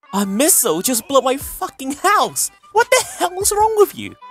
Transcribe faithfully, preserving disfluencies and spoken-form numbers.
A missile just blew up my fucking house! What the hell is wrong with you?